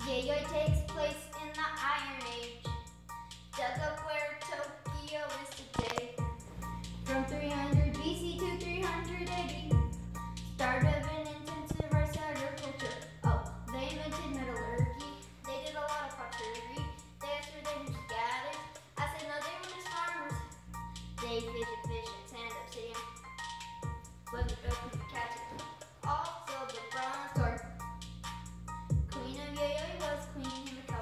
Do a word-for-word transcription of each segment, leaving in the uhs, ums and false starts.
Yayoi takes place in the Iron Age, dug up where Tokyo is today. From three hundred B C to three hundred A D, start of an intensive rice agriculture. Oh, they invented metallurgy. They did a lot of pottery. They asked for their just gathered. I said no, they were just farmers. They fidget fish and sand obsidian. When the open to catch it. Also the bronze sword. Queen of Yayoi was Queen Himiko.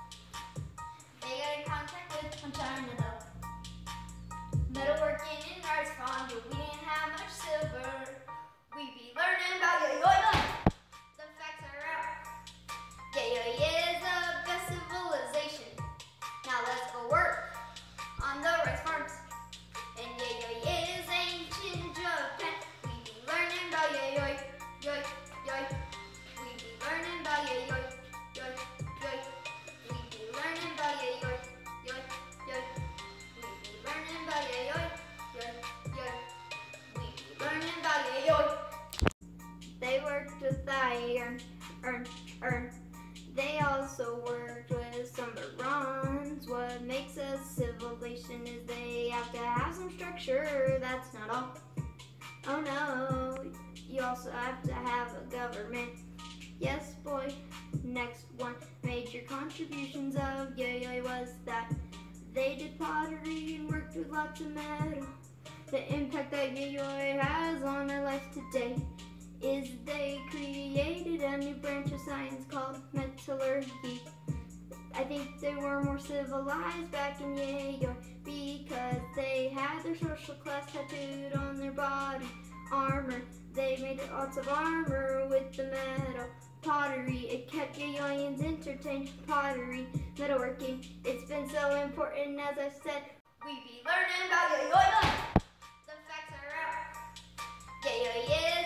They got in contact with on China though. Metalworking in rice farms, but we didn't have much silver. We be learning about Yayoi. The facts are out. Yayoi is the best civilization. Now let's go work on the rice farms. And Yayoi is ancient Japan. We be learning about Yayoi, yoi, yoi. We be learning about Yayoi, yoi, yoi. We be learning about Yayoi, yoi, yoi. We be learning about Yayoi, yoi, yoi. We be learning about Yayoi. They worked with iron, earn, earn. They also worked with some bronze. What makes a civilization is they have to have some structure. That's not all. Oh no, you also have to have a government. Yes, boy. Next one. Major contributions of Yayoi was that they did pottery and worked with lots of metal. The impact that Yayoi has on our life today is they created a new branch of science called metallurgy. I think they were more civilized back in Yayoi because they had their social class tattooed on their body armor. They made lots of armor with the metal. Pottery, it kept Yayoians entertained. Pottery, metalworking, it's been so important. As I said, we be learning about Yayoi. The facts are out. Yayoi is